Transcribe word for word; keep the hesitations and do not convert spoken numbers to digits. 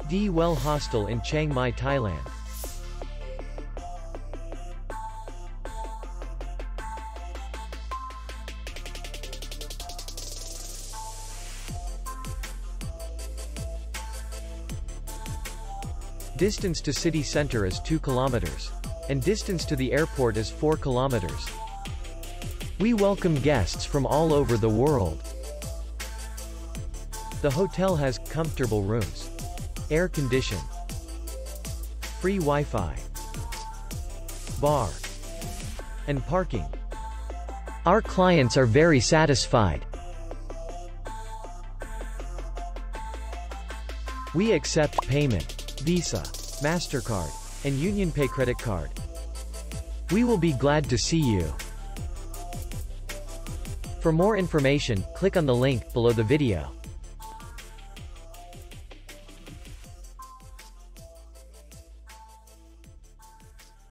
The Well Hostel in Chiang Mai, Thailand. Distance to city center is two kilometers. And distance to the airport is four kilometers. We welcome guests from all over the world. The hotel has comfortable rooms, air condition, free Wi-Fi, bar, and parking. Our clients are very satisfied. We accept payment, Visa, MasterCard, and UnionPay credit card. We will be glad to see you. For more information, click on the link below the video.